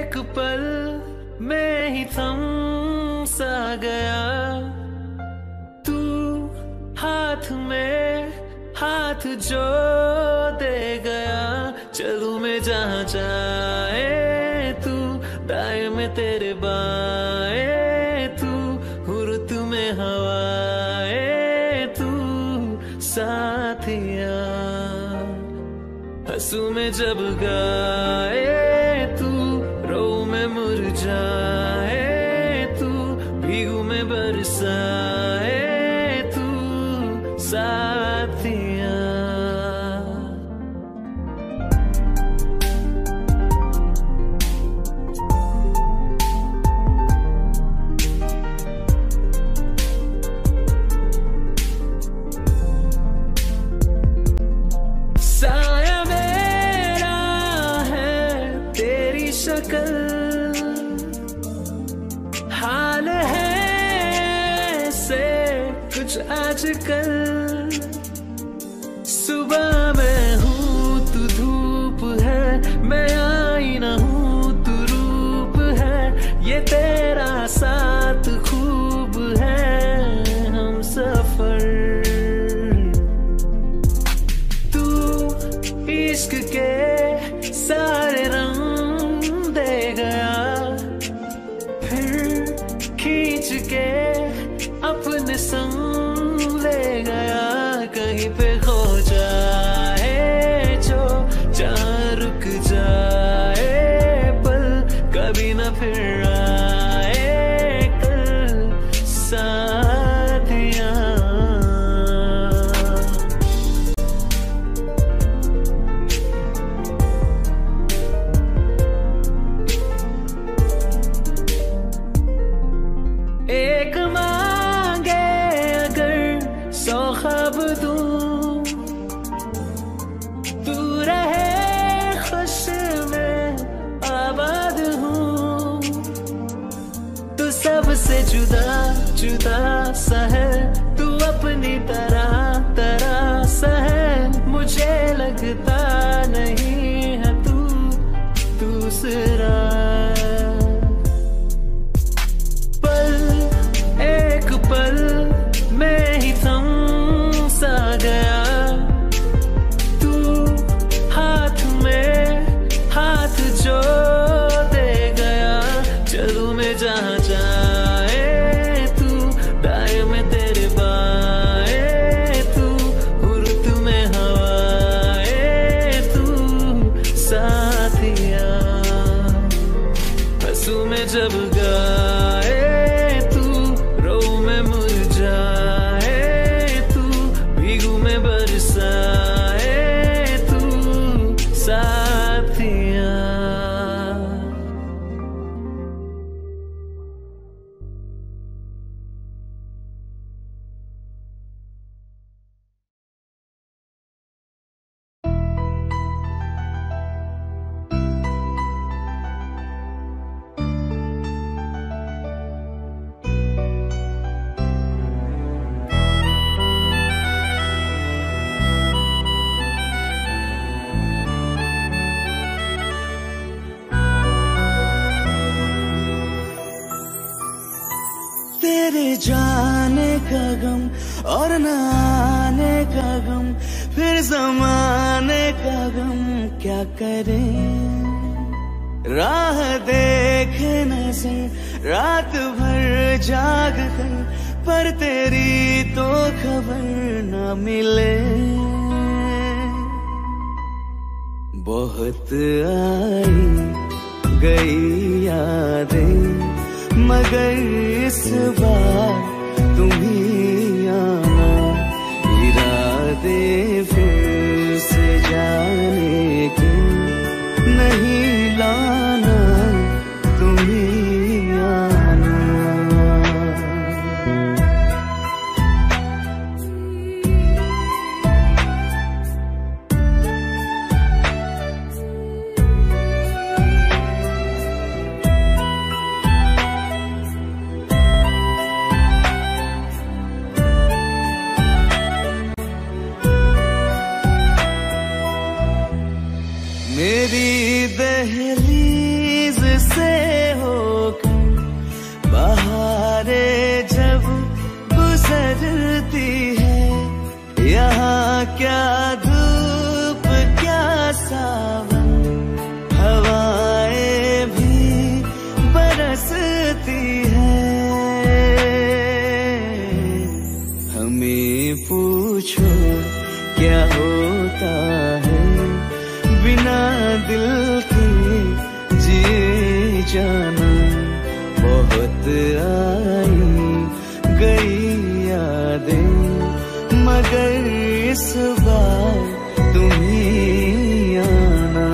एक पल में ही थम सा गया तू, हाथ में हाथ जो दे गया। चलूं मैं जहाँ जाए तू, दाएं में तेरे बाएं तू, हुर्त में हवाएं तू साथिया। हंसू में जब गाए तू, रो में मुरझाए तू, भीगू में बरसाए तू साथिया। साया मेरा है तेरी शक्ल, हाल है से कुछ आजकल। सुबह मैं हूँ तू धूप है, मैं आईना हूँ तू रूप है। ये तेरा साथ खूब है हम सफर। इश्क के सारे रंग दे गया, फिर खींच के अपने संग ले गया। कहीं पे खो जाए जो, जहाँ रुक जाए पल, कभी ना फिर आए कल साथिया। एक मांगे अगर 100 ख्वाब दूं, तू रहे खुश में आबाद हूँ। तू सबसे जुदा जुदा सा है, तू अपनी तरह तरह सा है। मुझे लगता नहीं है तू दूसरा। पल में ही थम सा गया तू, हाथ में हाथ जो दे गया। चलूं मैं जहाँ जाए तू, दाएं में तेरे बाएं तू, हुर्त में हवाएं तू साथिया। हंसू में जब गाए मुरझाए तू, भीगू में बरसाए तू साथिया। तेरे जाने का गम और न आने का गम, फिर ज़माने का गम क्या करें। राह देखे नजर रात भर जाग कर, पर तेरी तो खबर न मिले। बहुत आई गई यादें, मगर इस बार तुम ही आना। इरादे फिर से जाने के नहीं लाना, तुम ही आना। मेरी दहलीज से बहारे जब गुजरती है, यहाँ क्या धूप क्या सावन, हवाएं भी बरसती है। हमें पूछो क्या होता है बिना दिल के जिए जाना। बहुत आई गई यादें मगर इस बार तुम ही आना।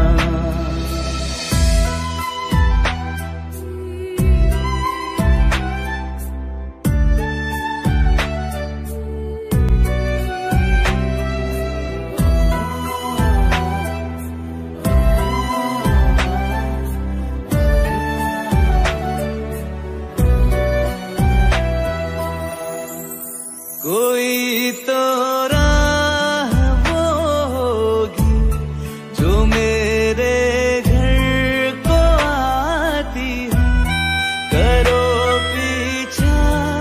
कोई तो राह वो होगी जो मेरे घर को आती है। करो पीछा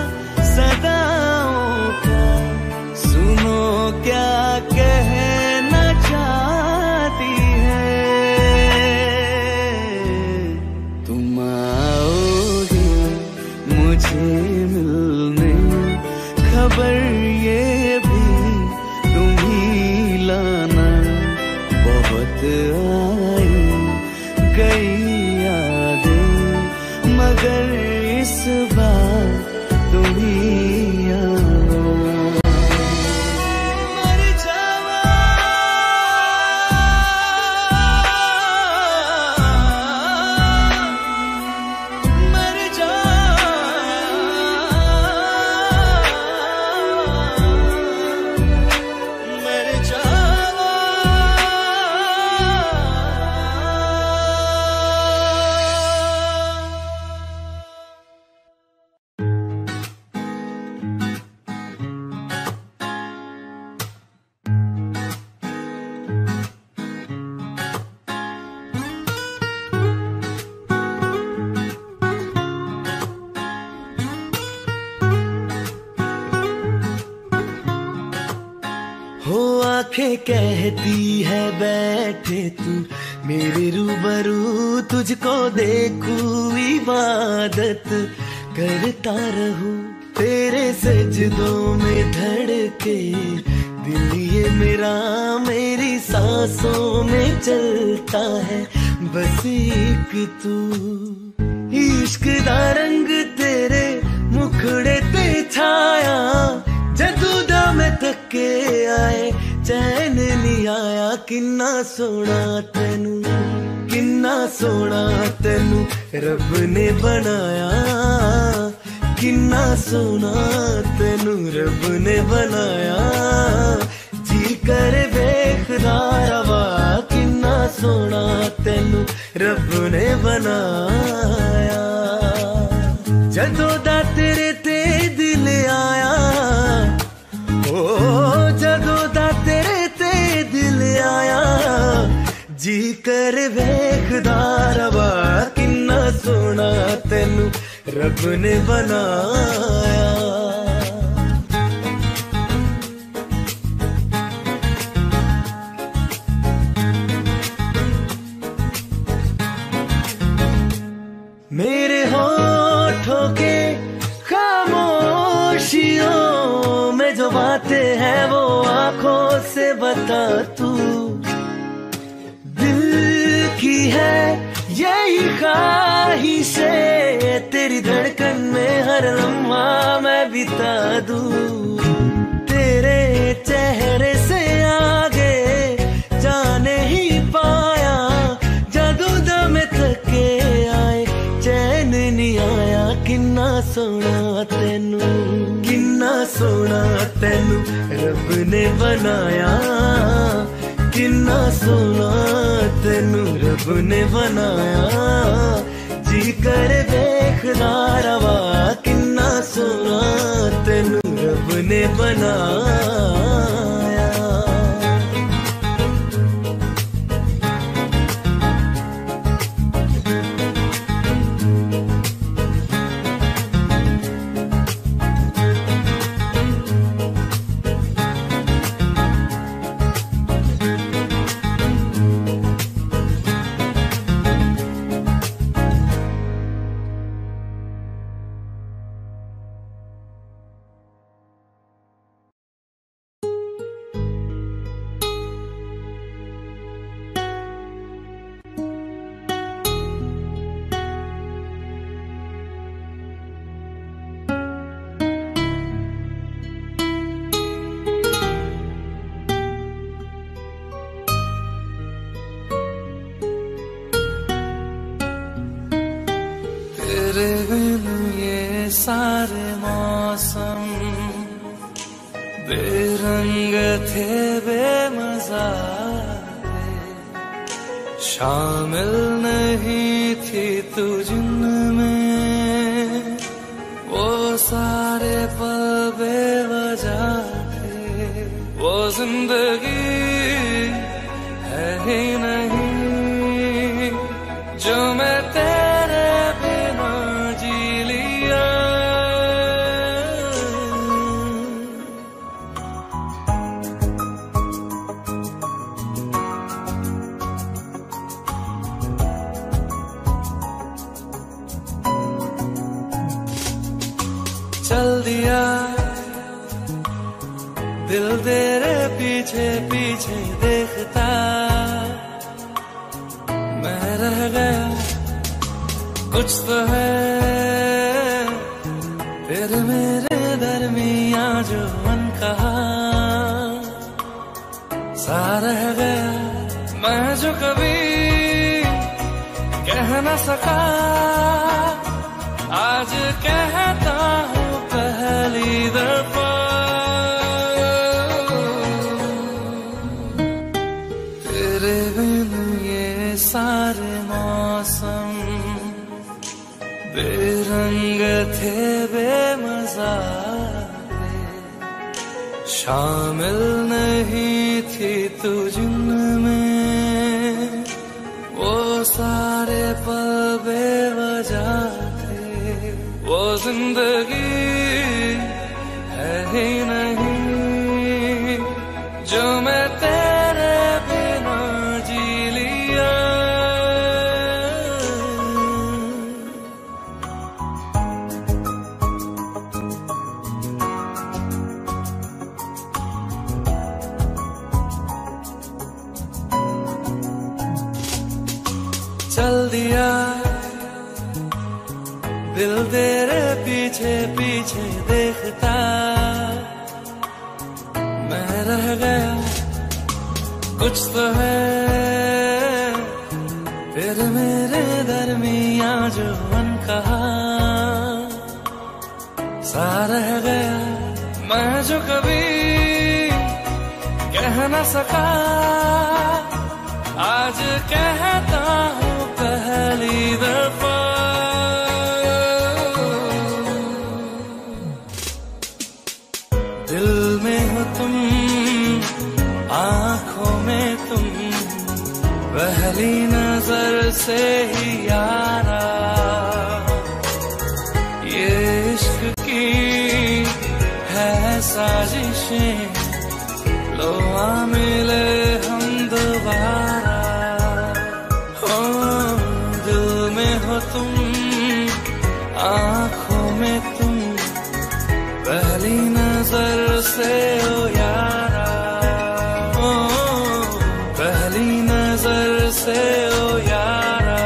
सदाओं का, सुनो क्या कहना चाहती है। तुम आओगे मुझे मिलने, खबर ये भी तुम ही लाना। बहुत आई गई यादें मगर इस बार तुम ही आना। मर जावा मर जा हो। आंखें कहती है बैठे तू मेरे रूबरू, तुझको देखूं इबादत करता रहूं। तेरे सजदों में धड़के दिल ये मेरा, मेरी सांसों में चलता है बस एक तू। इश्क दा रंग तेरे मुखड़े ते छाया, जदू दा मैं थके आए चैन नहीं आया। किन्ना सोना तेनू, किन्ना सोना तेनू रब ने बनाया। किन्ना सोना तेनू रब ने बनाया। जी कर वेखदा रवा, किन्ना सोना तेनू रब ने बनाया। जदों दा तेरे ते दिल आया, ओ जदों दा तेरे ते दिल आया। जी कर वेखदा रवा, किन्ना सोना तेनू रब ने बनाया। मेरे होठों के खामोशियों में जो बातें हैं वो आंखों से बता तू। दिल की है यही ख्वाहिशें, तेरी धड़कन में हर लम्हा मैं बिता दूं। तेरे चेहरे से आगे जाने ही पाया, जादू दम थके आए चैन नहीं आया। किन्ना सोना तेनू, किन्ना सोना तेनू रब ने बनाया। किन्ना सोना तेनू रब ने बनाया। जी कर देखदा रवा, किन्ना सोना तेनू रब ने बनाया। तेरे बिन ये सारे मौसम बेरंग थे, बेमजा थे, शामिल नहीं थी तू जिनमें, वो सारे पल बेवजह थे, वो जिंदगी है ही नहीं जो मैं तेरे बिना जी लिया। चल दिया दिल तेरे पीछे पीछे देखता, मैं रह गया कुछ तो है तेरे मेरे दरमियां जो मन कहा, सा रह गया मैं जो कभी कह न सका, आज कहता हूँ पहली दफा। तेरे बिन ये सारे मौसम बेरंग थे, बेमजा थे, शामिल नहीं थी तू जिनमें, वो सारे पल बेवजह थे, वो जिंदगी है ही नहीं जो मैं तेरे बिना जी लिया। चल दिया दिल तेरे पीछे पीछे देखता, मैं रह गया कुछ तो है तेरे मेरे दरमियां जो मन कहा, सा रह गया मैं जो कभी कह न सका, आज कहता हूँ पहली दफा। दिल में हो तुम, आँखों में तुम, पहली नजर से ही यारा, ये इश्क की है साजिशें, लो आ मिले हम दोबारा। हो दिल में हो तुम, आँखों में तुम, पहली नजर से ओ यारा, ओ पहली नजर से ओ यारा।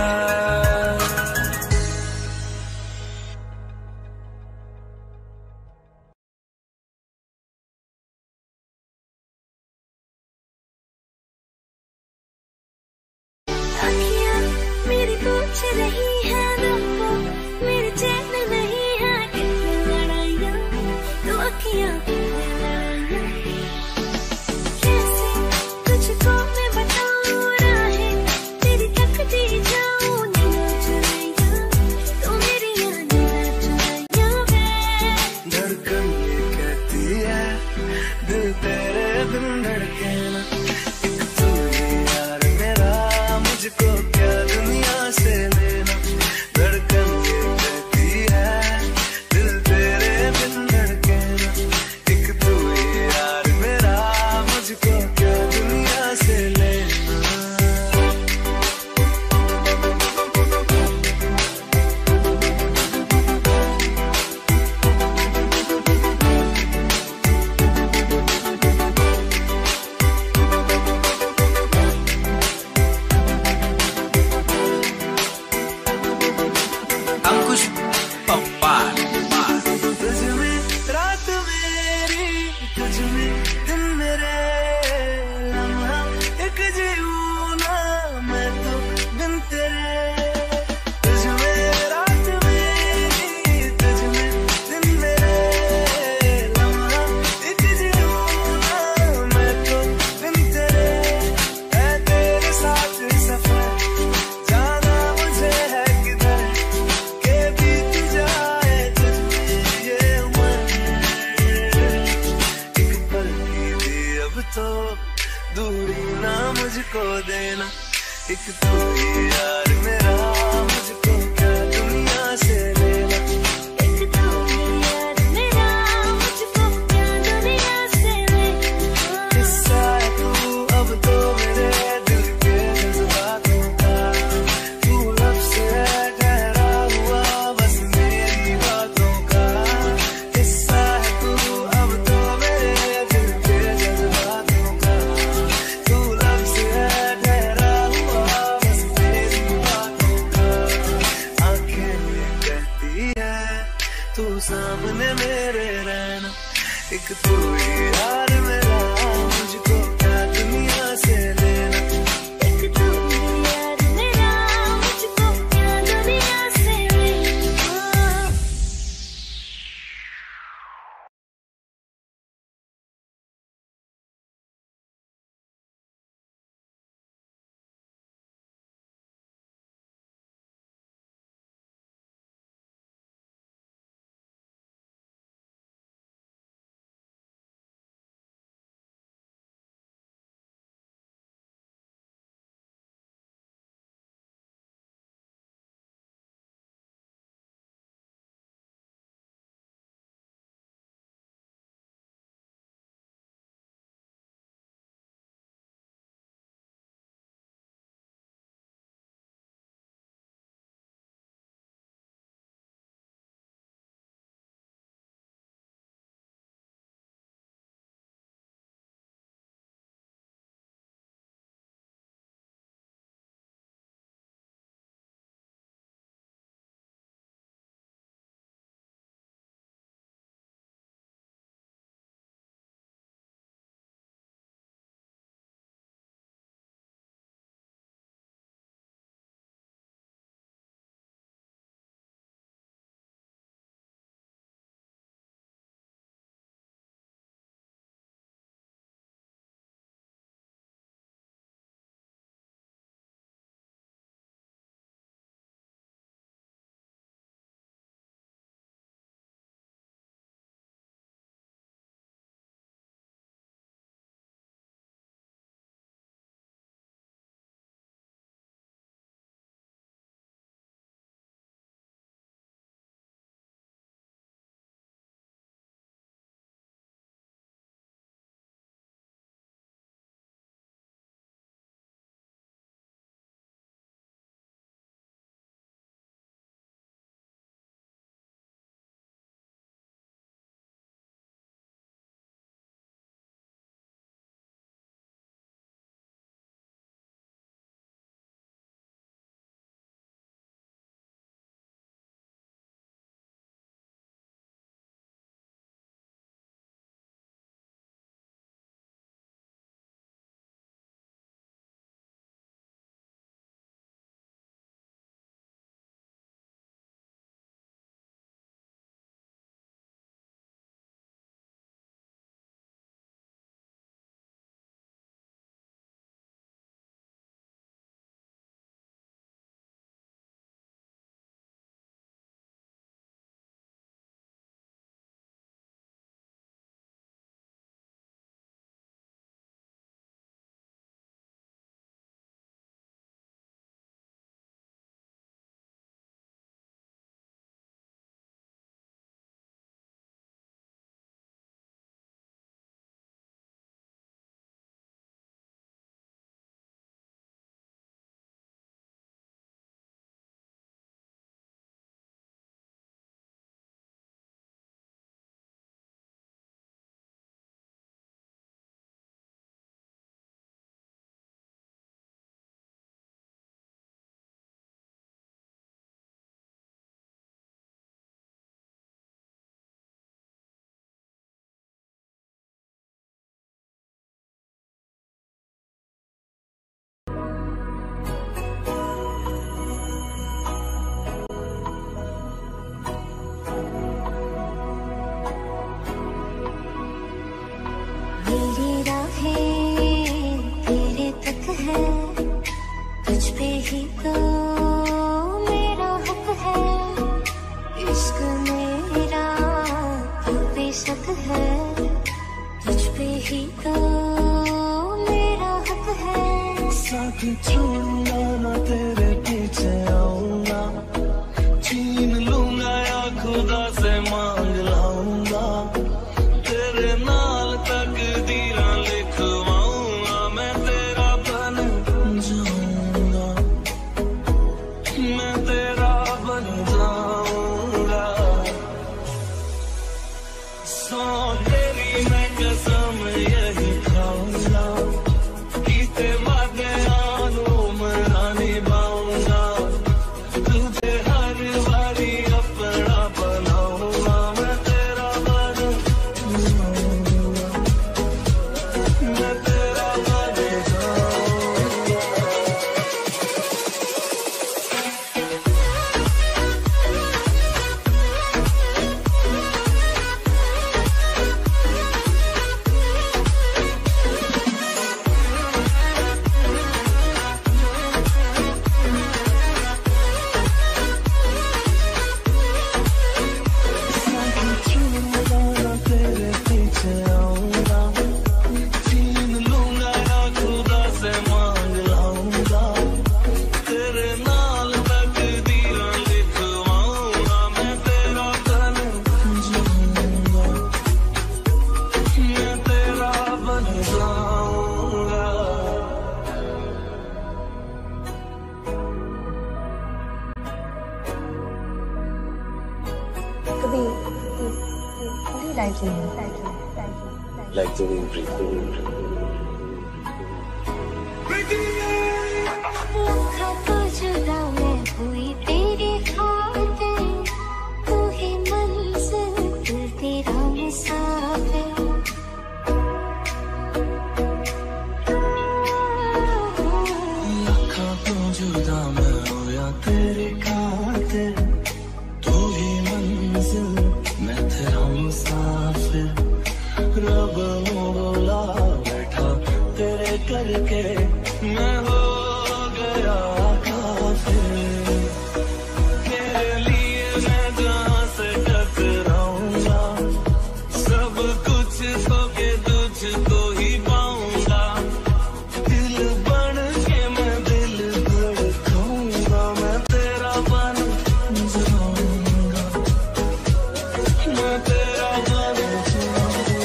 अखियाँ मेरी पूछ रही है रब्बा, मेरे चैन नहीं है कितनी लड़ाइयाँ, तो अखियाँ कितनी लड़ाइयाँ, कैसे तुझको मैं बताऊँ राहें, दूरी ना मुझको देना, एक तू ही यार मेरा, मुझको क्या दुनिया से लेना। एक तू ही यार मेरा, मुझको क्या दुनिया से लेना। किस्सा है तू अब तो मेरे दिल के जज्बातों का, तू लफ्ज़ है ठहरा हुआ बस मेरी बातों का। किस्सा है तू अब तो मेरे दिल के जज्बातों का, तू लफ्ज़ है ठहरा हुआ बस मेरी बातों का। आंखें ये कहती है तू सामने मेरे रहना, एक तू ही यार मेरा, मुझको क्या दुनिया से लेना। छोड़ूंगा ना तेरे पीछे आऊंगा, छीन लूंगा या खुदा से मांग लाऊंगा, तेरे नाल तकदीरां लिखवाऊंगा, मैं तेरा बन जाऊंगा, मैं तेरा बन जाऊंगा। सौ तेरी मैं कसम यही खाऊंगा, कीते वादे आनू मना निभाऊंगा, तुझे हर बारी अपना बनाऊंगा, मैं तेरा बन जाऊंगा, मैं तेरा बन जाऊंगा। छोड़ूंगा ना तेरे पीछे आऊंगा, छीन लूंगा या खुदा से मांग लाऊंगा, तेरे नाल तकदीरां लिखवाऊंगा, मैं तेरा बन जाऊंगा, मैं तेरा बन जाऊंगा। कभी लाइक लखा तो जुदा मैं हुई तेरी खातिर, तू ही मंजिल दिल तेरा मुसाफिर। लखा तो जुदा मैं होया तेरी खातिर, तू ही मंजिल मैं तेरा मुसाफिर, रब नू बुला बैठा तेरे करके मैं हो गया काफिर, तेरे लिए मैं जहाँ से टकराऊंगा, सब कुछ खोके तुझको ही पाऊंगा, दिल बन के मैं दिल धड़काऊंगा, मैं तेरा बन जाऊंगा, मैं तेरा बन जाऊंगा।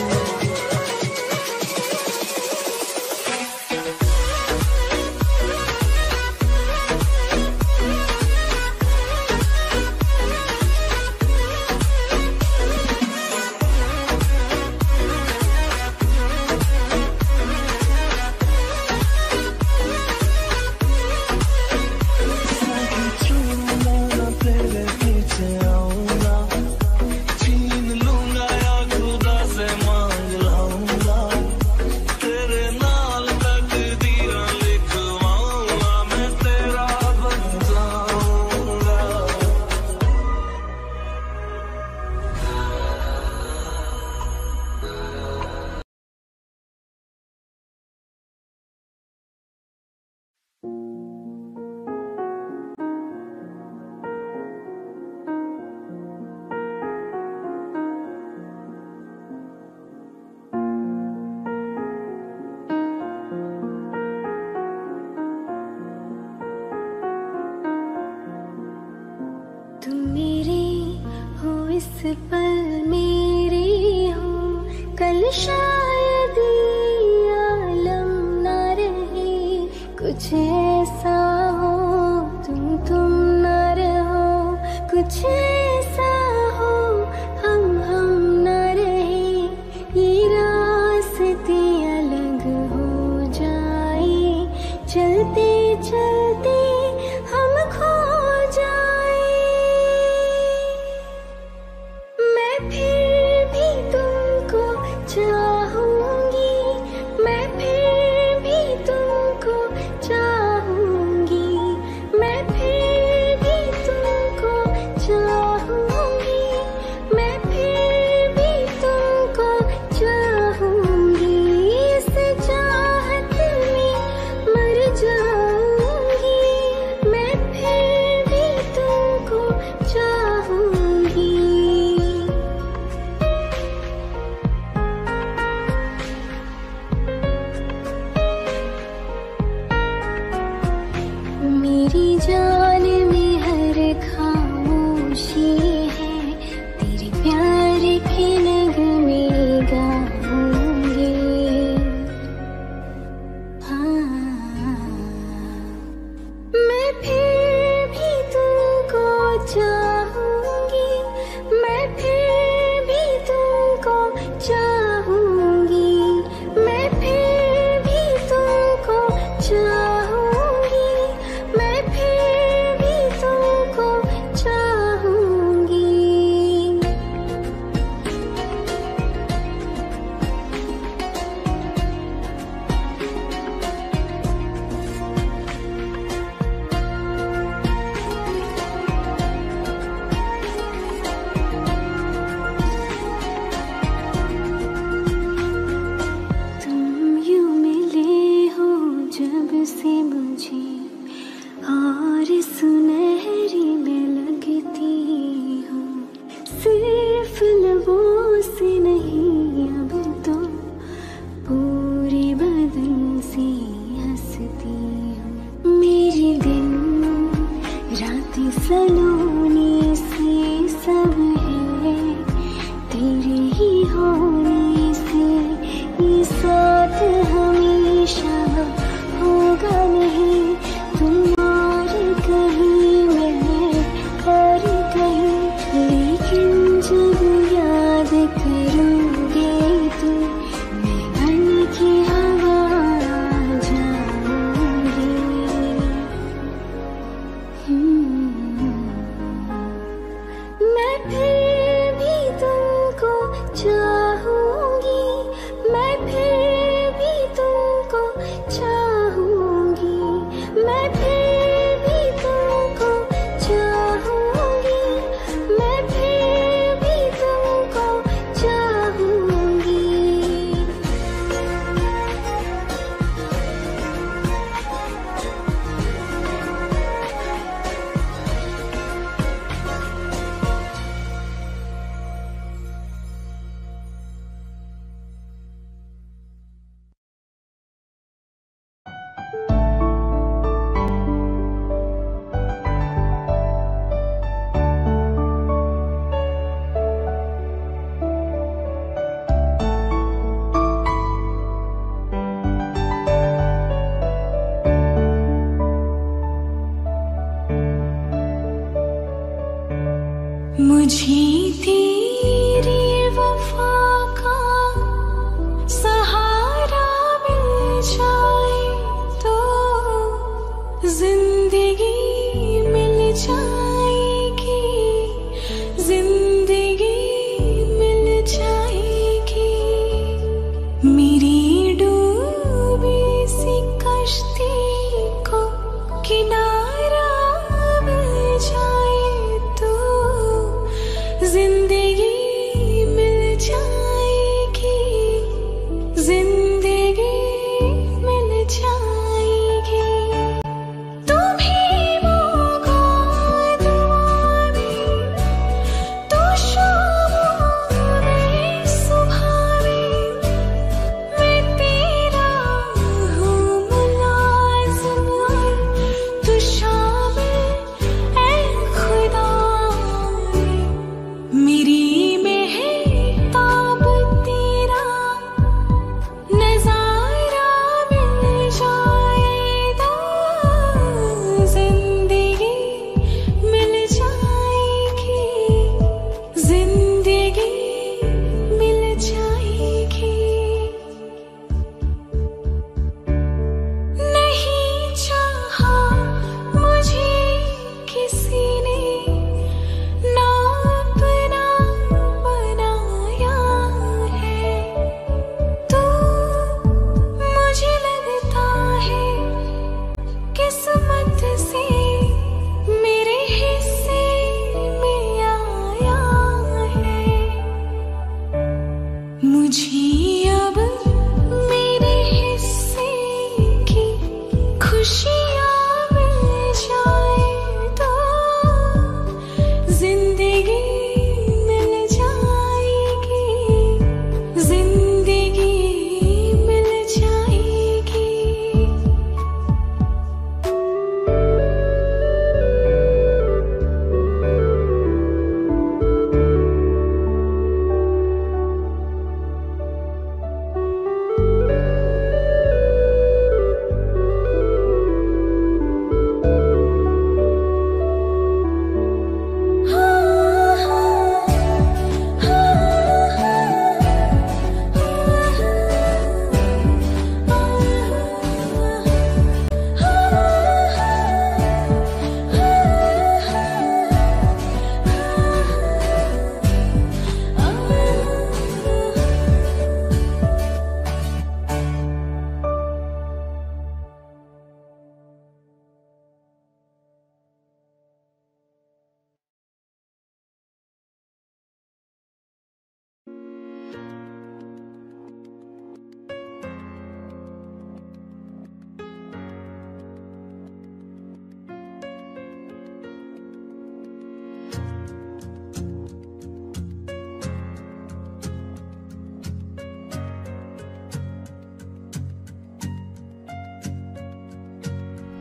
छोड़ूंगा ना तेरे पीछे आऊंगा, छीन लूंगा या खुदा से मांग लाऊंगा, तेरे नाल तकदीरां लिखवाऊंगा, मैं तेरा बन जाऊंगा। तुम मेरे हो इस पल मेरे हो, कल शायद ये आलम ना रहे, कुछ ऐसा हो तुम ना रहो, कुछ ऐसा हो हम ना रहे, ये रास्ते अलग हो जाए, चलते चलते हम खो जाए, मैं फिर भी तुमको चाहूंगी, मैं फिर भी तुमको चाहूंगी, मैं फिर भी तुमको चाहूंगी, मैं फिर भी तुमको चाहूंगी, इस चाहत में मर जाऊंगी। मेरी जान में हर खामोशी है, तेरे प्यार के नगमे गाऊंगी। हाँ, मैं फिर भी तुमको चाहूंगी, मैं फिर भी तुमको चाहूंगी, मैं फिर भी तुमको चाहूंगी, मैं फिर भी तुमको चाहूंगी। तुम यूं मिले हो जब से मुझे, और सुनहरी मैं लगती हूँ, सिर्फ लबों से नहीं अब तो पूरे बदन से हंसती हूँ। मेरे दिन रात सलोने से सब है, तेरे ही होने से ये साथ हमेशा होगा नहीं। तुम और कहीं, मैं और कहीं, लेकिन जब याद करोगे तुम, मैं बन के हवा जाऊंगी।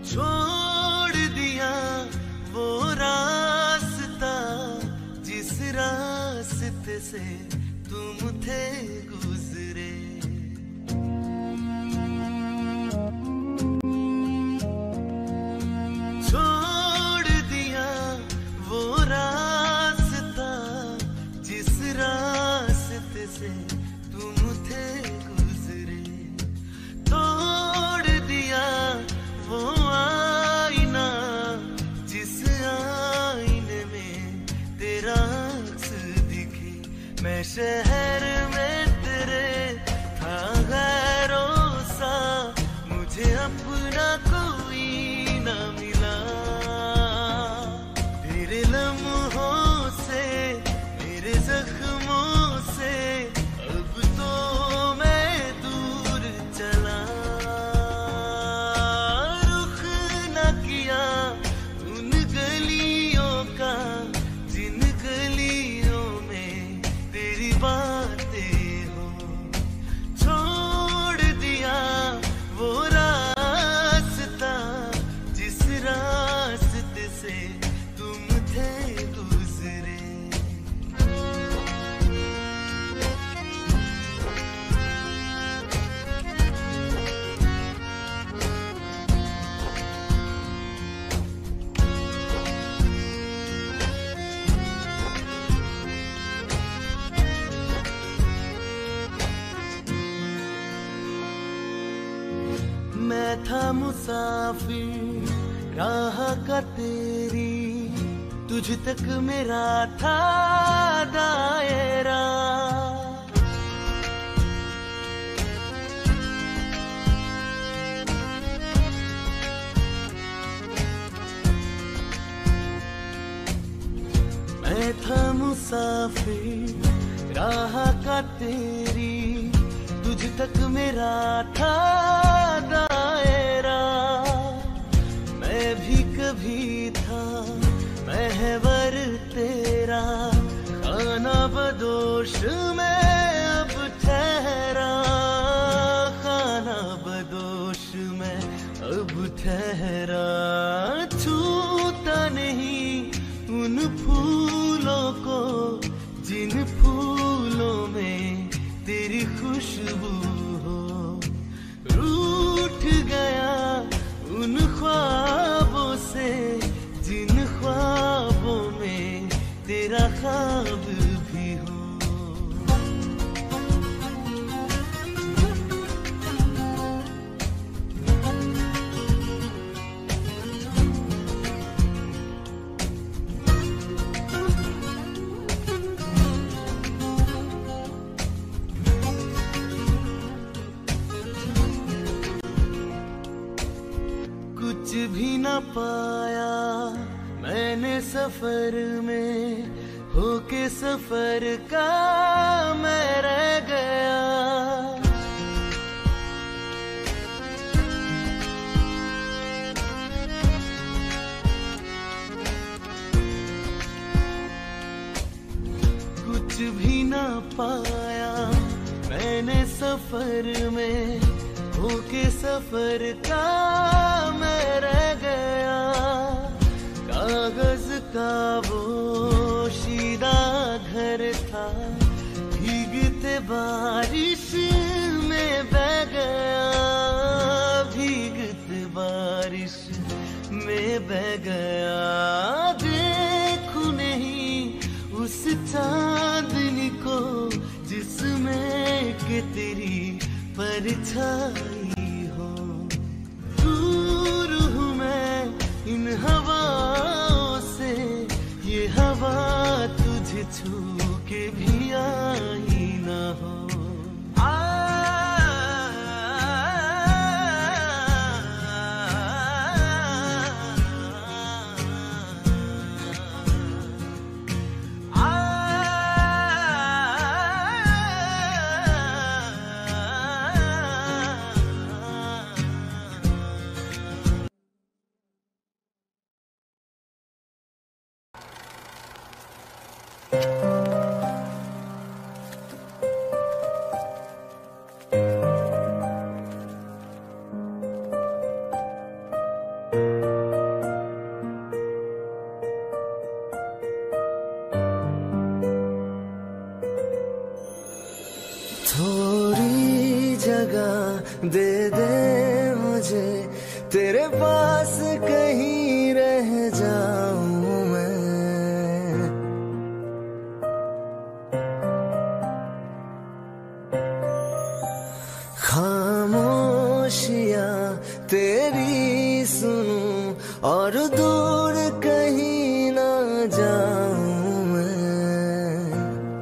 छोड़ दिया वो रास्ता जिस रास्ते से तुम थे गुजरे। छोड़ दिया वो रास्ता जिस रास्ते से तुम थे गुजरे। तोड़ दिया वो आईना जिस आईने में तेरा अक्स दिखे। मैं शहर में तेरे था गैरों सा, मुझे अपना कोई न मिला। तेरे लम्हों से मेरे जख्मों से अब तो मैं दूर चला। रुख न किया उन गलियों का जिन गलियों में तेरी बातें हो। छोड़ दिया वो रास्ता जिस रास्ते से तुम थे गुजरे। मैं था मुसाफिर राह का तेरी, तुझ तक मेरा था दायरा। मैं था मुसाफिर राह का तेरी, तुझ तक मेरा था दायरा। मैं भी कभी था महवर तेरा, खाना बदोश मैं अब ठहरा। खाना बदोश मैं अब ठहरा। छूता नहीं उन फूलों को जिन फूलों में तेरी खुशबू हो। रूठ गया उन ख्वाबों से जिन ख्वाबों में तेरा ख्वाब भी हो। कुछ भी न पाया मैंने सफर में, होके सफर का मैं रह गया। कुछ भी न पाया मैंने सफर में, होके सफर का मैं रह गया। कागज का वो शीदा घर था, भीगते बारिश में बह गया। भीगते बारिश में बह गया। देखूं नहीं उस चांदनी को जिसमें के तेरी परछाई हो। दूर हूँ मैं इन हवाओं से, ये हवा तुझे छू के भी आई ना हो। दे दे मुझे, तेरे पास कहीं रह जाऊं मैं। खामोशियां तेरी सुनूं और दूर कहीं ना जाऊं मैं।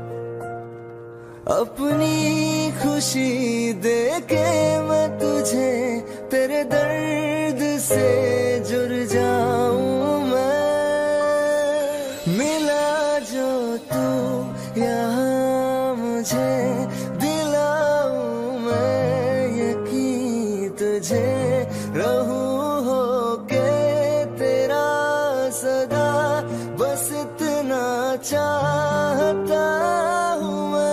अपनी खुशी देके मैं तुझे तेरे दर्द से जुड़ जाऊं मैं। मिला जो तू यहाँ मुझे, दिलाऊं मैं यकीन तुझे, रहूं होके तेरा सदा, बस इतना चाहता हूँ मैं।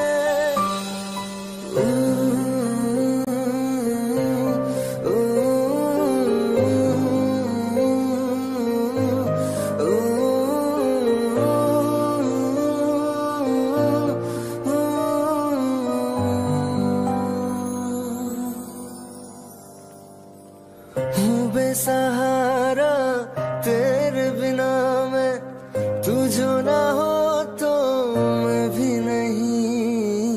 बेसहारा तेरे बिना मैं, तू जो ना हो तो मैं भी नहीं।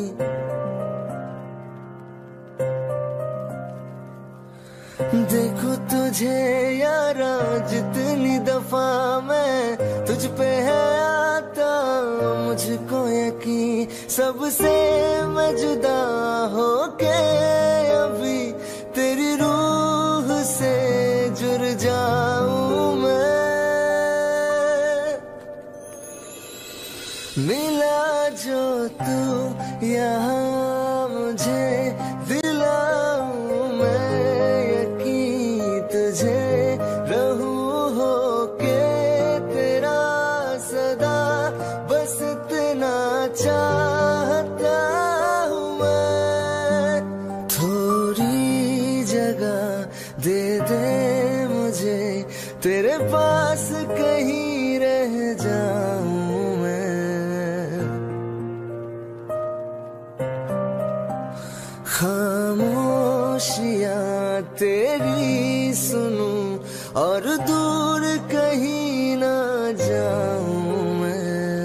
देखो तुझे यारा जितनी दफा मैं तुझ पे है आता, मुझको यकीन सबसे मैं जुदा होके अभी तेरी रूह से जुड़ जाऊं मैं। मिला जो तू यहाँ मुझे, दिलाऊं मैं यकीन तुझे, रहूं होके तेरा सदा, बस इतना चाहता हूँ मैं। थोड़ी जगह दे दे मुझे, तेरे पास कहीं रह जाऊं मैं। खामोशियां तेरी सुनूं और दूर कहीं ना जाऊं मैं।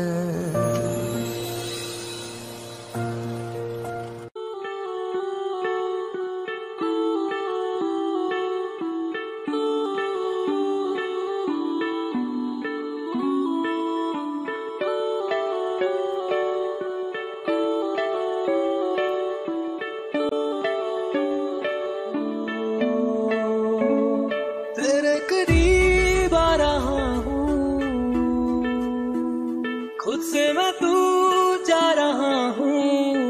तेरे करीब आ रहा हूँ, खुद से मैं दूर जा रहा हूँ।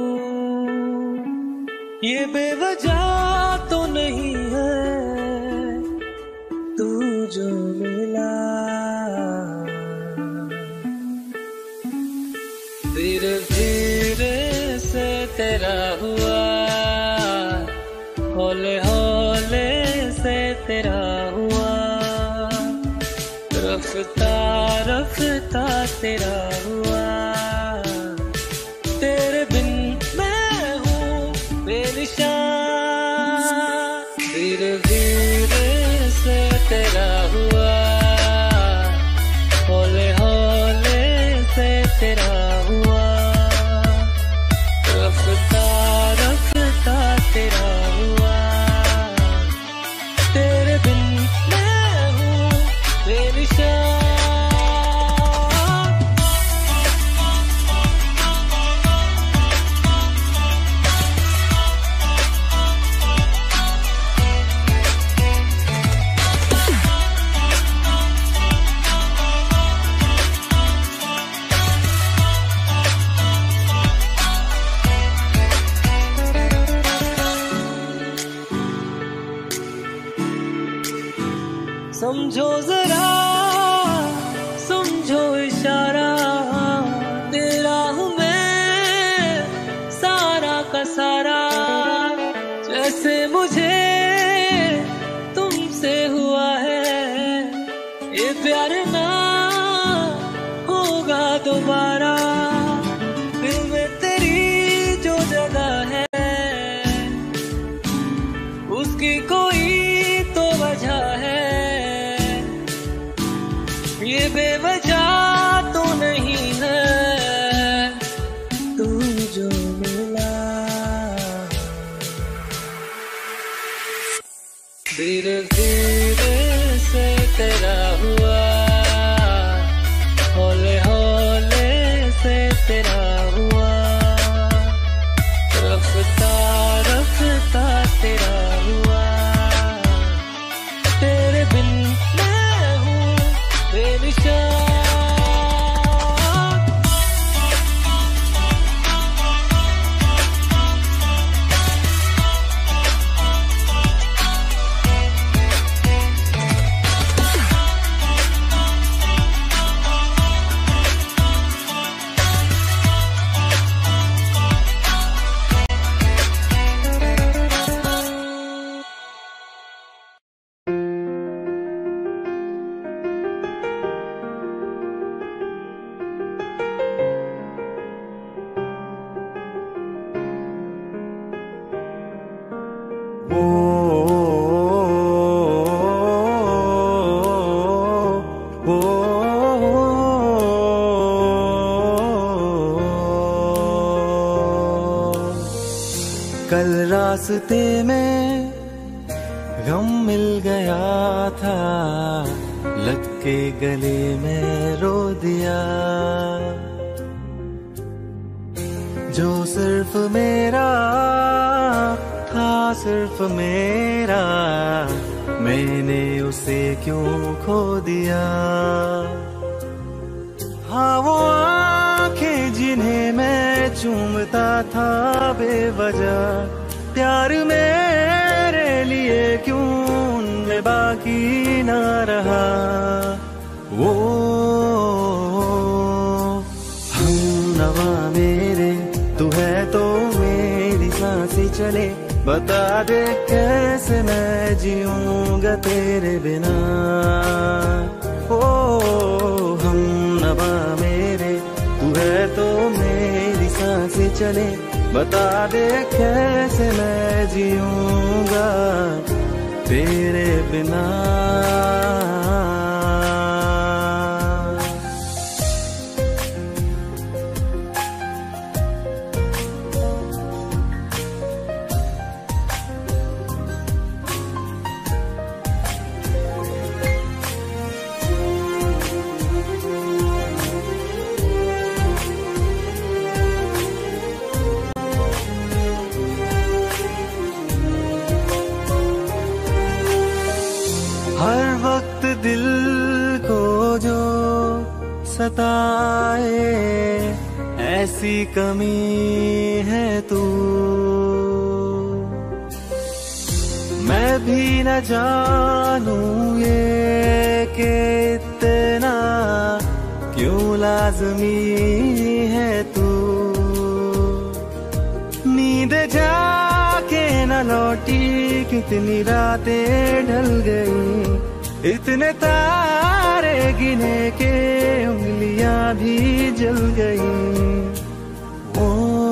ये बेवजह तो नहीं है तू जो मिला, धीरे धीरे से तेरा हुआ, हौले हौले से तेरा हुआ, रफ्ता रफ्ता तेरा हुआ। तेरे बिन मैं हूँ बेनिशान, धीरे धीरे से तेरा हुआ, हौले हौले से तेरा हुआ, रफ्ता रफ्ता तेरा हुआ। तेरे बिन मैं हूँ बेनिशान। समझो जरा, समझो इशारा, तेरा हूँ मैं सारा का सारा। जैसे मुझे तुमसे हुआ है ये प्यार ना होगा दोबारा। दिल में तेरी जो जगह है रास्ते में गम मिल गया था, लग के गले में रो दिया। जो सिर्फ मेरा था, सिर्फ मेरा, मैंने उसे क्यों खो दिया। हाँ वो आंखें जिन्हें मैं चूमता था बेवजह, प्यार मेरे लिए क्यों उनमें बाकी ना रहा। वो हम नवा मेरे, तू है तो मेरी सांसें चले, बता दे कैसे मैं जीऊंगा तेरे बिना। ओ हम नवा मेरे, तू है तो मेरी सांसें चले, बता दे कैसे मैं जीऊंगा तेरे बिना। हर वक्त दिल को जो सताए, ऐसी कमी है तू। मैं भी न जानूं ये कि इतना क्यों लाज़मी है तू। नींद जाके न लौटी, कितनी रातें ढल गई, इतने तारे गिने के उंगलियां भी जल गई। ओ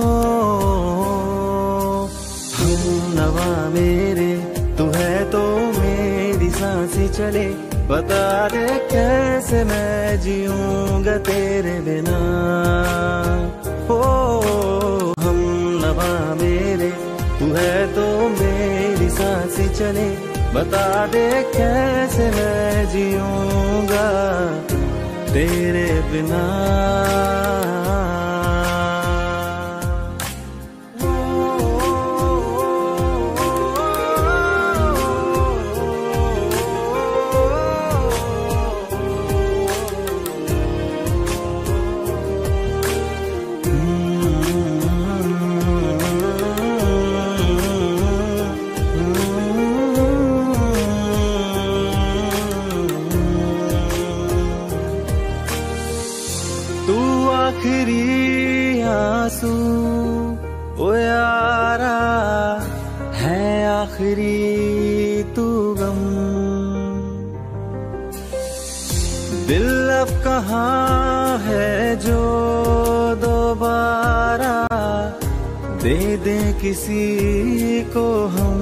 हम नवा मेरे, तू है तो मेरी सांसें चले, बता दे कैसे मैं जीऊंगा तेरे बिना। ओ हम नवा मेरे, तू है तो मेरी सांसें चले, बता दे कैसे मैं जीऊंगा तेरे बिना। आखिरी आंसू ओ यारा है, आखिरी तू गम। दिल अब कहाँ है जो दोबारा दे दे किसी को हम।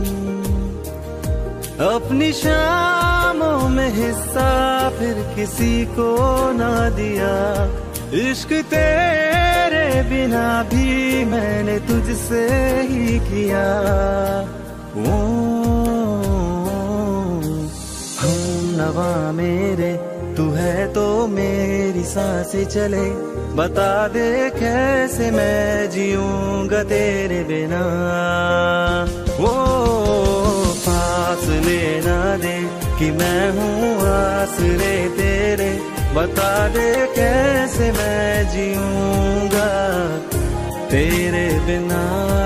अपनी शामों में हिस्सा फिर किसी को ना दिया, इश्क तेरे बिना भी मैंने तुझसे ही किया। ओ हम नवा मेरे, तू है तो मेरी सांसें चले, बता दे कैसे मैं जीऊंगा तेरे बिना। वो फासले ना दे कि मैं हूँ आसरे तेरे, बता दे कैसे मैं जीऊंगा तेरे बिना।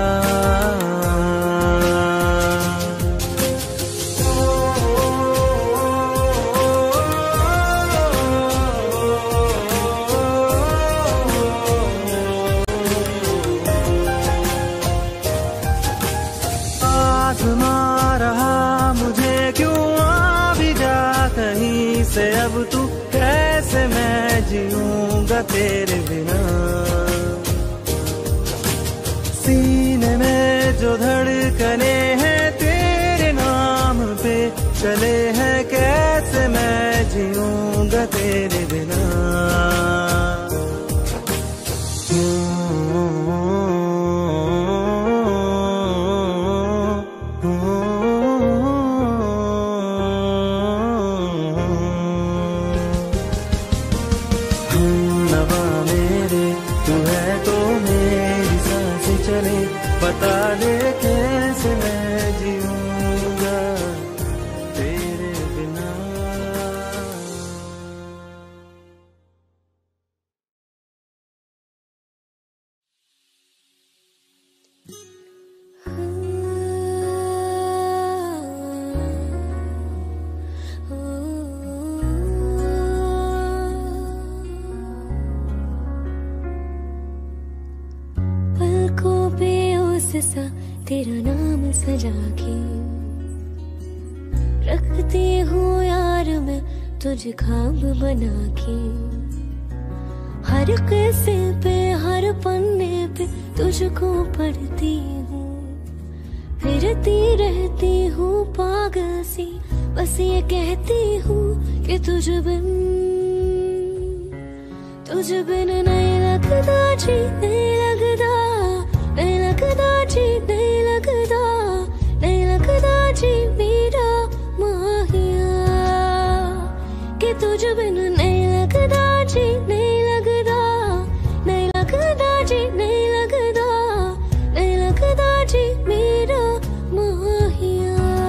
आज़मा रहा मुझे क्यों आ भी जा कहीं से, अब तू कैसे मैं जीऊंगा तेरे बिना। सीने में जो धड़कने हैं तेरे नाम पे चले हैं, कैसे मैं जीऊंगा तेरे बिना। सा तेरा नाम सजा के रखती हूँ यार मैं तुझे ख्वाब बना के। हर किस्से पे हर पन्ने पे तुझको पढ़ती हूँ, फिरती रहती हूँ पागल सी, बस ये कहती हूँ कि तुझ बिन नहीं लगता जी, नहीं लगता, नहीं लगता जी, नहीं लगता, नहीं लगता जी मेरा माहिया, कि तुझ बिन नहीं लगता जी, नहीं लगता, नहीं लगता जी, नहीं लगता, नहीं लगता जी मेरा माहिया।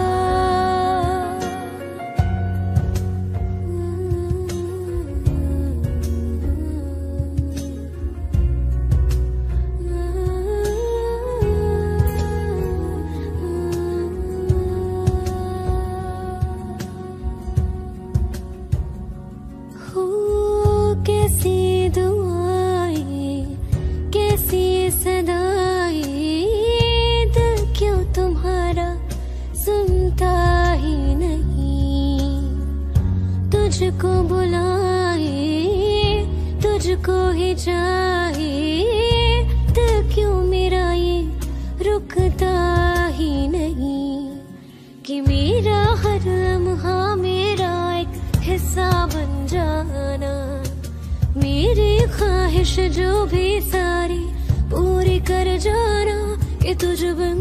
कैसी दुआएं कैसी सदाएं, दिल क्यों तुम्हारा सुनता ही नहीं, तुझको बुलाए तुझको ही चाहे, दिल क्यों मेरा ये रुकता ही नहीं, कि मेरा हर लम्हा मेरा एक हिस्सा बन जाना, मेरी ख्वाहिश जो भी सारी पूरी कर जाना, कि तुझ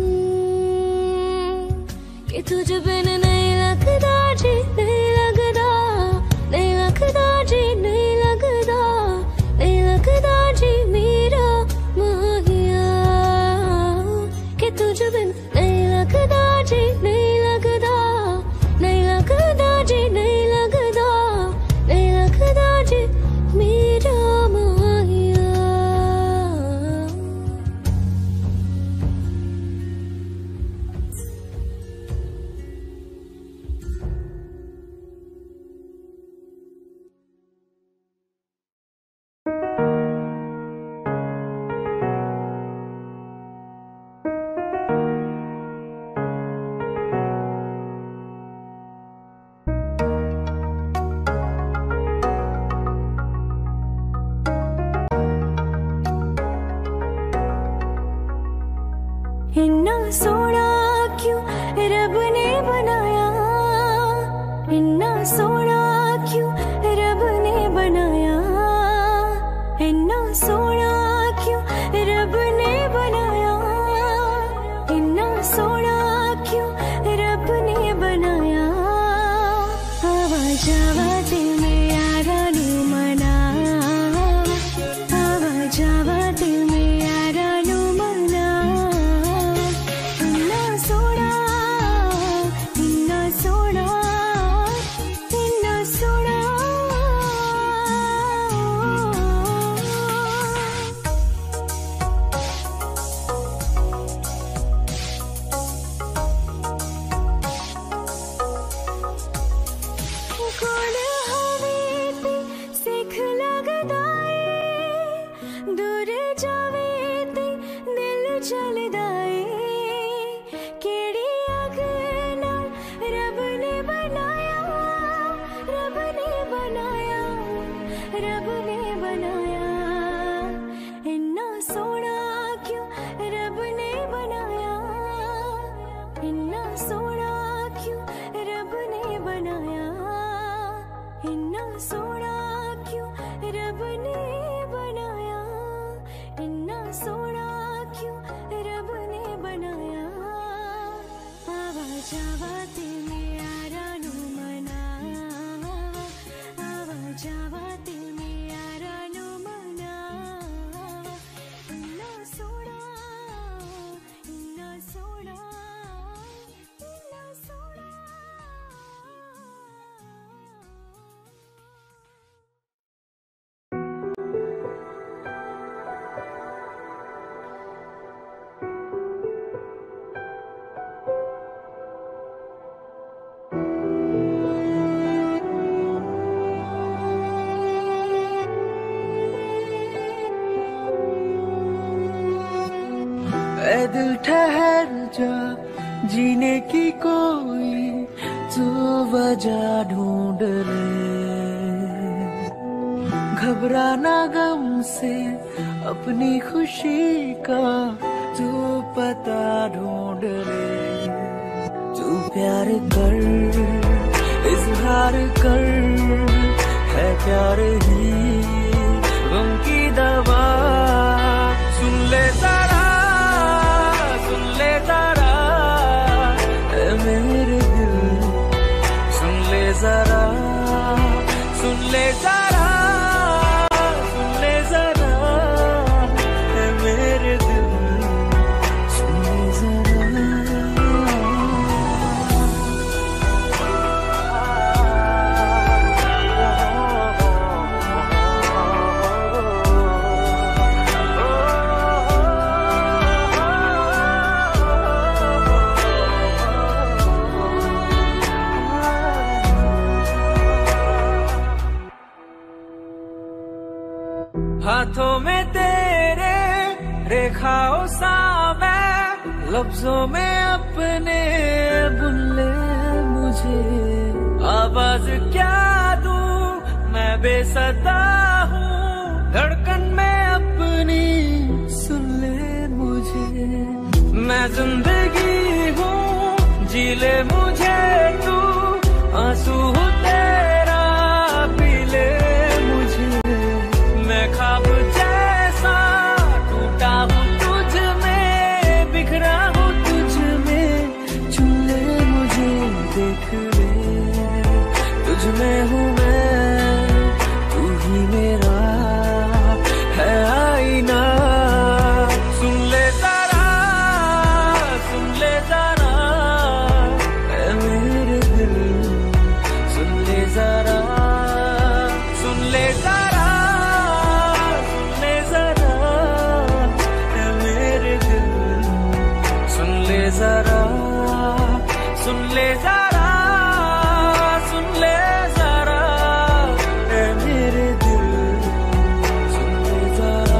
बिन नहीं लगता जी, नहीं लगता, नहीं लगता जी, नहीं लगता, नहीं लगता जी मेरा माहिया, कि तुझ बिन नहीं लगता जी, नहीं लगता, नहीं लगता जी, नहीं लगता, नहीं लगता जी मेरा माहिया। इन्ना सोना क्यों रब ने बनाया, इन्ना सोना क्यों रब ने बनाया, इन्ना सोना क्यों रब ने बनाया, इन्ना सोना क्यों रब ने बनाया, आवाज आवाज में यारा नू मना, आवाज आवाज में यारा नू मना, इन्ना सोना, इन्ना सोना, इन्ना सोना। कौन हवे ते सिख लगदा ए, दूर जावे ते दिल चलदा ए, केड़ी अग नाल रब ने बनाया, रब ने बनाया, रब ने बनाया, इन्ना सोना क्यों रब ने बनाया, इन्ना सोना क्यों रब ने बनाया, इन्ना सोना क्यों रब ने बनाया, इन्ना सोना क्यों रब ने बनाया, आवाज आवाज में यारा नू मना, आवाज आवाज में यारा नू मना, इन्ना सोना, इन्ना सोना, इन्ना सोना। जीने की कोई जो वजह ढूंढ ले, घबराना गम से अपनी खुशी का जो पता ढूंढ ले। तू प्यार कर, इजहार कर, है प्यार ही गम की दवा। सुन ले जरा, सुन ले जरा ऐ मेरे दिल, सुन ले जरा, सुन ले जरा, सुन ले जरा ऐ मेरे दिल, सुन ले जरा। हाथों में तेरे रेखाओं सा मैं, लफ्जों में अपने बुन ले मुझे। आवाज क्या दूं मैं बेसदा हूँ, धड़कन में अपनी सुन ले मुझे। मैं जिंदगी हूँ जी ले मुझे तू, आंसू हूँ तेरा पी ले मुझे। मैं ख्वाब जैसा टूटा हूँ तुझ में, बिखरा हूँ तुझ में। चुन ले मुझे, देख ले तुझ में हूँ मैं, तू ही मेरा है आईना। सुन ले जरा, सुन ले जरा ऐ मेरे दिल, सुन ले जरा, सुन ले जरा, जरा सुन ले जरा, सुन ले जरा ऐ मेरे दिल, सुन ले जरा।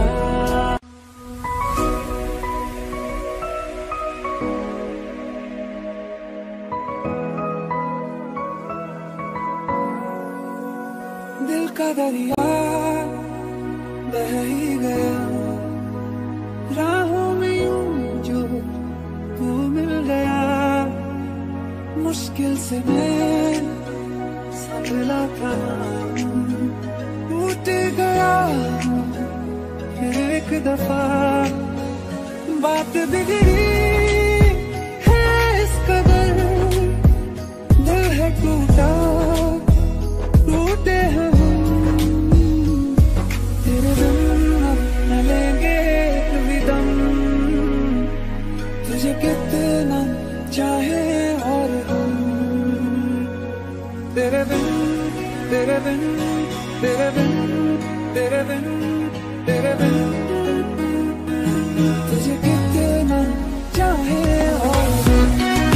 दिल का दरिया बह ही गया, राहों में यूं जो तू मिल गया। मुश्किल से मैं संभला था, टूट गया फिर एक दफा। बात बिगड़ी है इस कदर, दिल है टूटा, टूटे हैं हम। तेरे बिन अब न लेंगे कभी दम, तुझे कितना चाहे और हम। तेरे बिन, तेरे बिन, तेरे बिन, तेरे बिन, तेरे बिन, तुझे कितना चाहे और हम।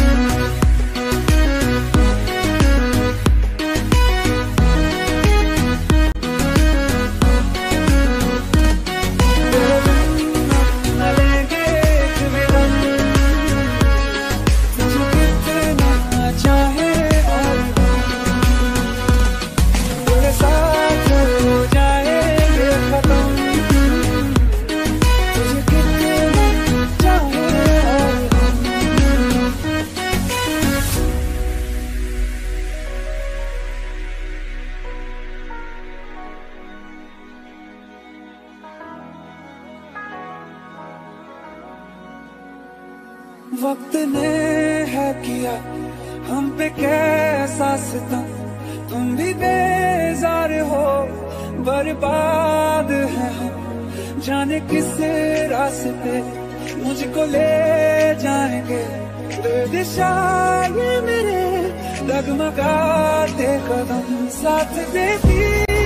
वक्त ने है किया हम पे कैसा सितम, तुम भी बेजार हो, बर्बाद है हम। जाने किस रास्ते मुझको ले जाएंगे, बेदिशा ये मेरे डगमगाते कदम। साथ देती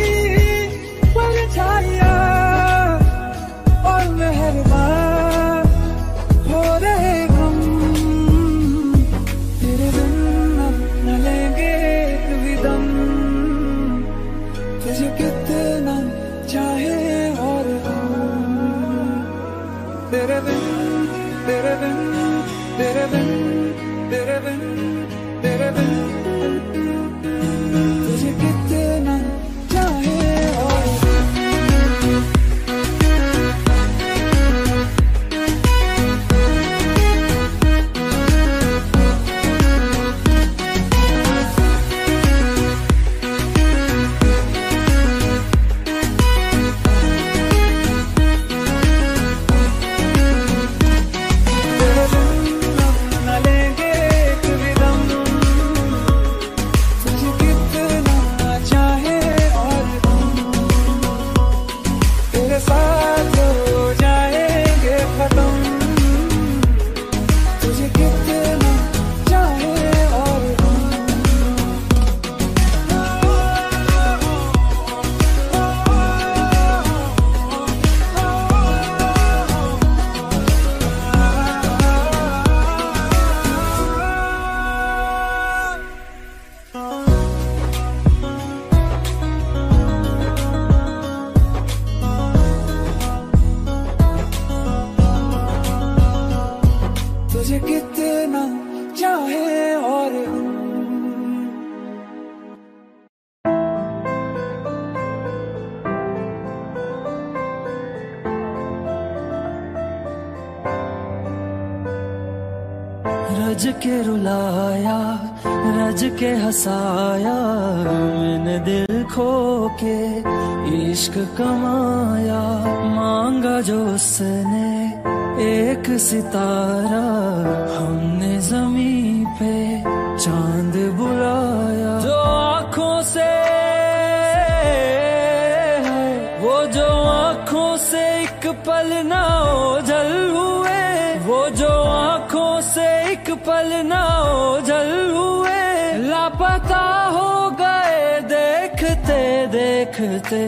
परछाइयां और मेहरबान हो रहे हम। तेरे बिन अब न लेंगे कभी दम, तुझे कितना चाहे और हम। तेरे बिन, तेरे बिन, तेरे बिन, रज के रुलाया, रज के हंसाया, मैंने दिल खो के इश्क कमाया। मांगा जो उसने एक सितारा, हमने जमीन पे चांद बुलाया। जो आँखों से है, वो जो आँखों से एक पल ना ओझल हुए, वो जो आँखों से एक पल ना ओझल हुए, लापता हो गए देखते देखते।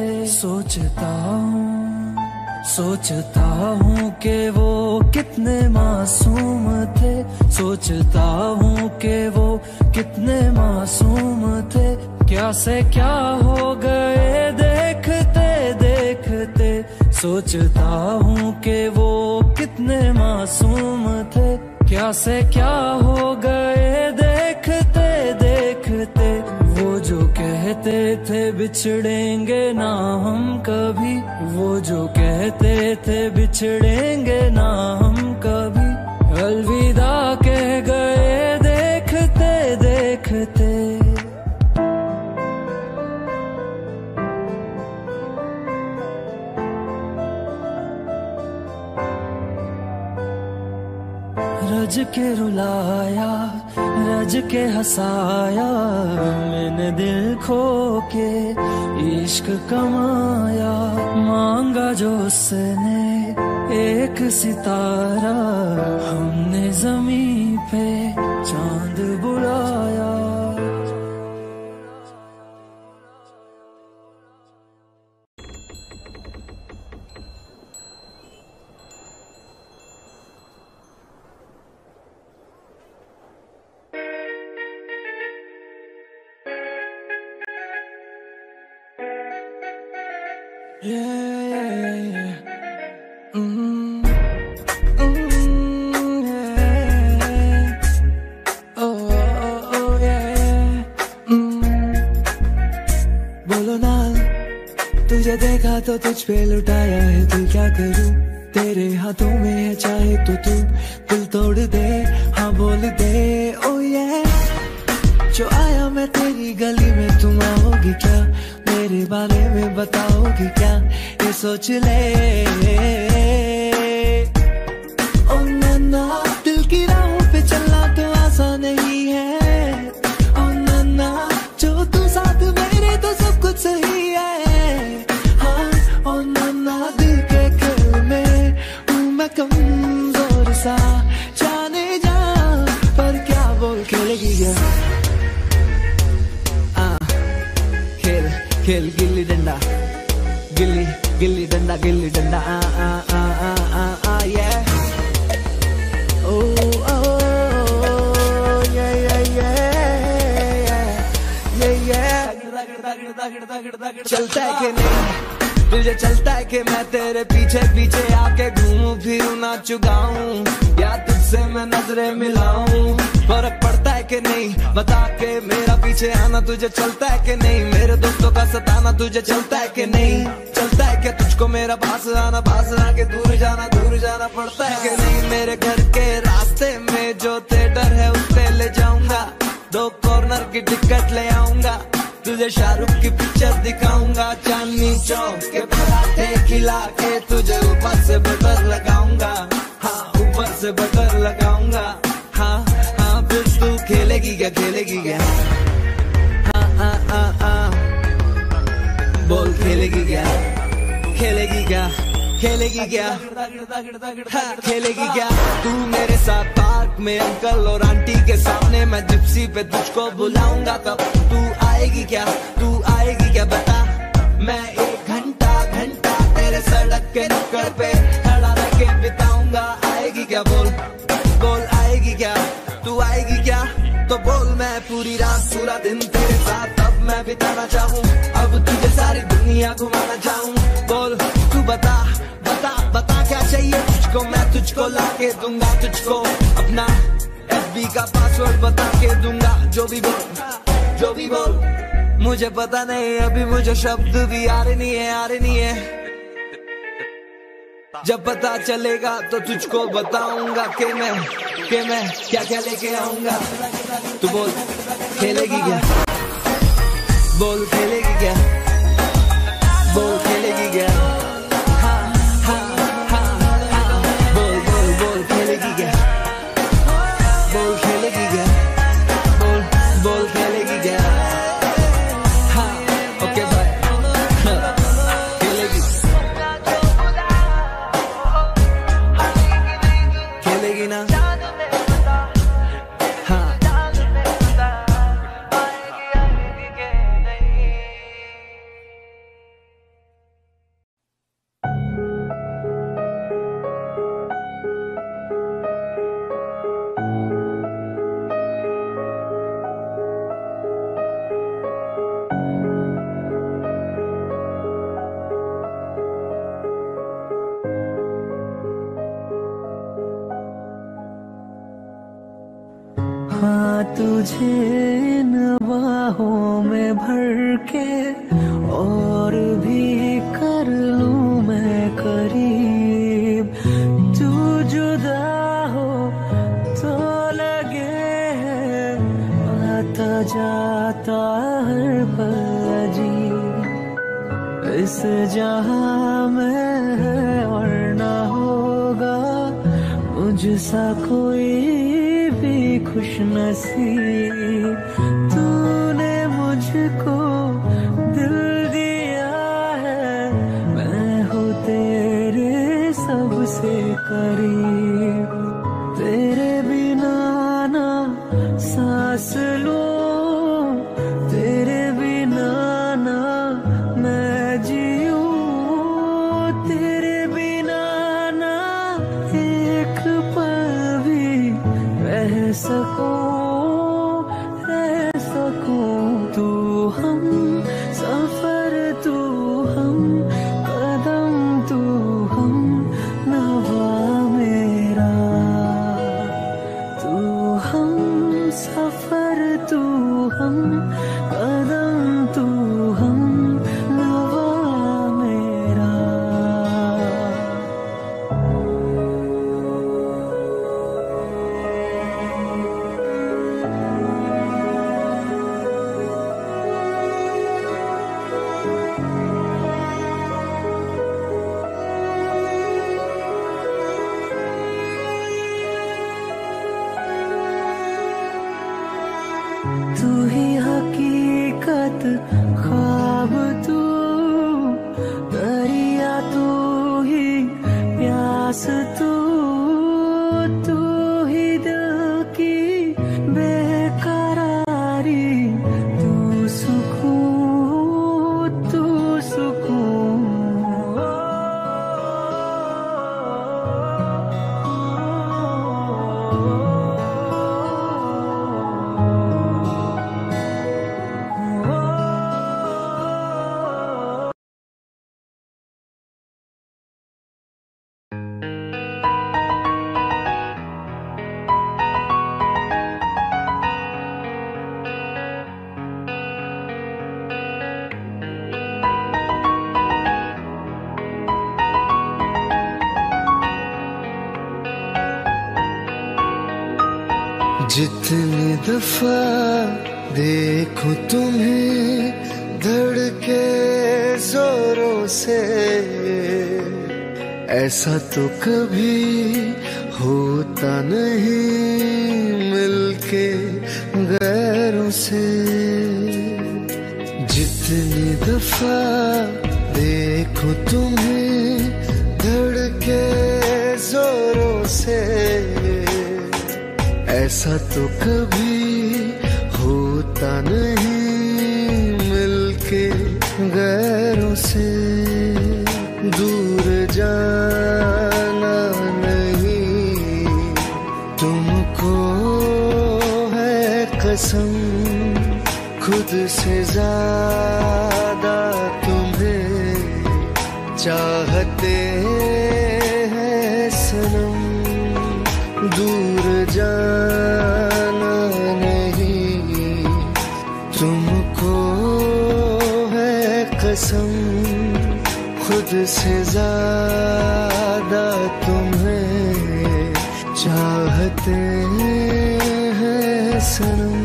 सोचता हूँ कि वो कितने मासूम थे, सोचता हूँ कि वो कितने मासूम थे। क्या से क्या हो गए देखते देखते। सोचता हूँ कि वो कितने मासूम थे, क्या से क्या हो गए देखते देखते। वो जो कहते थे बिछड़ेंगे ना हम कभी, वो जो कहते थे बिछड़ेंगे ना हम कभी, अलविदा कह गए देखते देखते। रज के रुलाया, रज के हंसाया, मैंने दिल खो के इश्क कमाया। मांगा जो उसने एक सितारा, हमने जमीन पे चांद बुलाया। बोलो ना, तुझे देखा तो तुझ पे लुटाया है दिल, क्या करूं? तेरे हाथों में है चाहे तो तू दिल तोड़ दे, हाँ बोल दे ओ ये। जो आया मैं तेरी गली में, तुम आओगी क्या? मेरे बारे में बताओगी क्या? ये सोच ले ओ नन्ना, दिल की राहों पे चलना तो आसान नहीं है। ओ नन्ना, जो तू साथ मेरे तो सब कुछ सही है। हाँ ओ नन्ना, दिल के खेल में हूँ मैं कमजोर सा, जाने जा पर क्या बोल खेलेगी क्या? खेल गिल्ली डंडा, गिल्ली गिल्ली डंडा, गिल्ली डंडा, आ आ आ आ आ आ ये ओ ओ ये ये ये ये ये। चलता है कि नहीं तुझे, चलता है कि मैं तेरे पीछे पीछे आके घूमूं फिरूं नाचूं गाऊं, या तुझसे मैं नजरें मिलाऊं? फर्क पड़ता है कि नहीं बता के मेरा पीछे आना तुझे चलता है कि नहीं? मेरे दोस्तों का सताना तुझे चलता है कि नहीं? चलता है क्या तुझको मेरा पास आना, पास आके दूर जाना पड़ता है कि नहीं? मेरे घर के रास्ते में जो थिएटर है उस पे ले जाऊंगा, 2 कॉर्नर की टिकट ले आऊंगा, तुझे शाहरुख की पिक्चर दिखाऊंगा, चांदनी चौक के पराठे खिला के तुझे ऊपर से बटर लगाऊंगा, हाँ ऊपर से बटर लगाऊंगा। हाँ हाँ फिर तू खेलेगी क्या, खेलेगी क्या? हाँ हाँ हाँ हाँ बोल खेलेगी क्या, खेलेगी क्या, खेलेगी क्या? हाँ खेलेगी क्या? तू मेरे साथ पार्क में अंकल और आंटी के सामने, मैं जिप्सी पे तुझको बुलाऊंगा, तब तू आएगी क्या, तू आएगी क्या बता? मैं 1 घंटा तेरे सड़क के नुक्कड़ पे खड़ा रह के बिताऊंगा, आएगी क्या बोल, बोल आएगी क्या? तू आएगी क्या? तो बोल मैं पूरी रात पूरा दिन तेरे साथ अब मैं बिताना चाहूँ, अब तुझे सारी दुनिया घुमाना चाहूँ, बोल तू बता बता बता क्या चाहिए तुझको? मैं तुझको ला के दूंगा, तुझको अपना FB का पासवर्ड बता के दूंगा, जो भी बोल मुझे पता नहीं, अभी मुझे शब्द भी आ रहे नहीं है। जब पता चलेगा तो तुझको बताऊंगा कि मैं क्या क्या लेके आऊंगा। तू बोल खेलेगी क्या, बोल खेलेगी क्या, बोल खेलेगी क्या, हाँ हाँ हाँ हाँ, बोल बोल बोल खेलेगी क्या, बोल खेलेगी क्या, बोल बोल खेलेगी क्या, हाँ ओके बाय, खेलेगी खेलेगी ना, हाँ तुझे इन बाहों में भर के और भी कर लूं मैं करीब। तू जुदा हो तो लगे है आता जाता हर पल अजीब। इस जहां में है और ना होगा मुझसा कोई खुश नसीब। तूने मुझको दिल दिया है, मैं हूँ तेरे सबसे करीब। तेरे बिना ना सांस लूं, तेरे बिना ना मैं जीऊं, तेरे बिना ना एक पल भी रह सकूं। तू हम सफर, तू हम कदम, तू हम नवा मेरा। तू हम सफर, तू हम कदम, तू हम नवा मेरा। तू ही हकीकत, ख्वाब तू, दरिया तू ही प्यास तू, तू ही दिल की बेकरारी, तू सुकून, तू सुकून। जितनी दफा देखूं तुम्हें धड़के जोरों से, ऐसा तो कभी होता नहीं मिलके गैरों से। जितनी दफा देखूं तुम्हें धड़के जोरों से, ऐसा तो कभी होता नहीं मिलके गैरों से। दूर जाना नहीं तुमको है कसम, खुद से ज्यादा तुम्हें चाहते हैं सनम। दूर जाना नहीं तुमको है कसम, खुद से ज्यादा तुम्हें चाहते हैं सनम।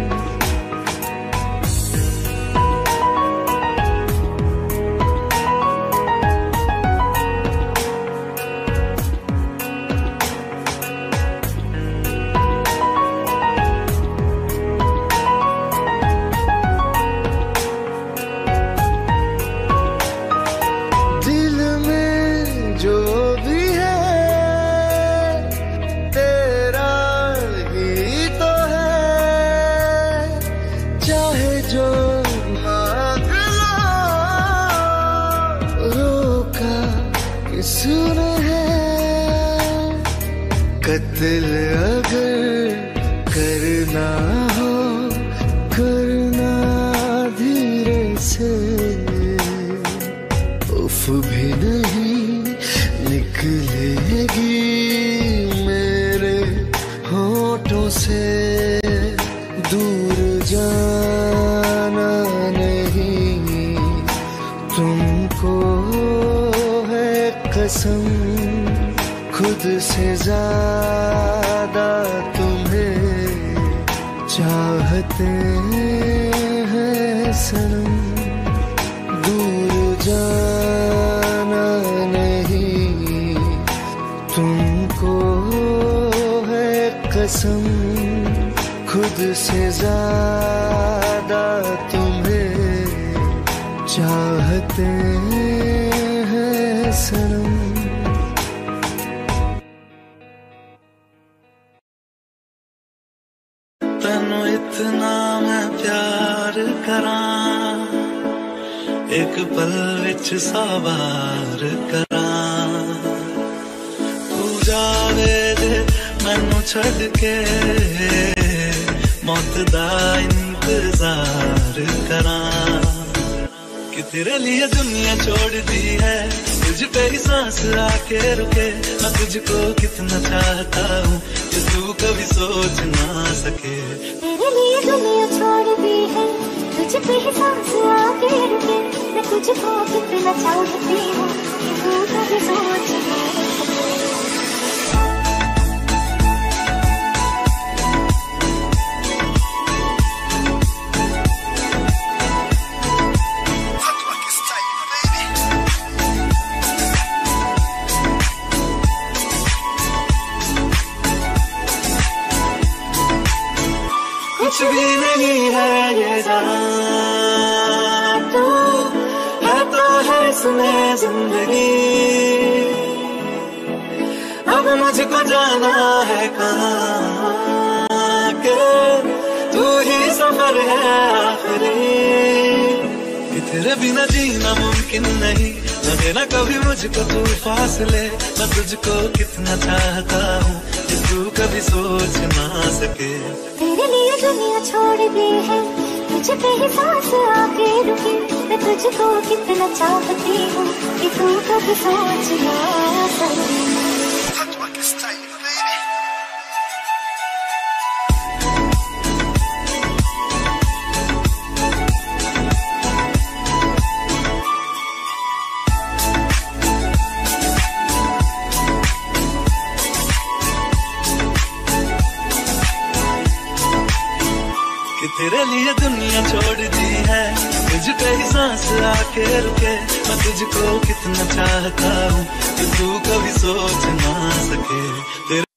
सुना है कत्ल अगर करना हो करना धीरे से, उफ भी नहीं निकलेगी मेरे होठों से। दूर जाना नहीं तुमको कसम, खुद से ज्यादा तुम्हें चाहते हैं सनम। दूर जाना नहीं तुमको है कसम, खुद से ज्यादा तुम्हें चाहते हैं सनम। तैनू इतना मैं प्यार करां, एक पल विच सवार करां। तू जावे दे मैनू छड़ के, मौत दा इंतजार करां। कि तेरे लिए दुनिया छोड़ दी है, तुझ पे ही सांस आके रुके। मैं तुझको कितना चाहता हूँ कि तू कभी सोच ना सके। तेरे लिए दुनिया छोड़ दी है, तुझ पे ही सांस आके रुके। मैं तुझको कितना चाहती हूँ कि तू कभी सोच ना सके। कुछ भी नहीं है ये जान, तू है तो है इसमें जिंदगी। अब मुझको जाना है कहाँ के, तू ही सफर है आखिरी। कि तेरे बिना जीना मुमकिन नहीं, लगे ना कभी मुझको तू फासले। मैं तुझको कितना चाहता हूँ कि तू कभी सोच ना सके। तेरे लिए दुनिया छोड़ दी है, तुझ पे ही सांस आके रुकी। मैं तुझको कितना चाहती हूँ कि तू कभी सोच ना सके। कि तेरे लिए दुनिया छोड़ दी है, तुझ पे ही सांस आके रुके। मैं तुझको कितना चाहता हूँ कि तू कभी सोच ना सके।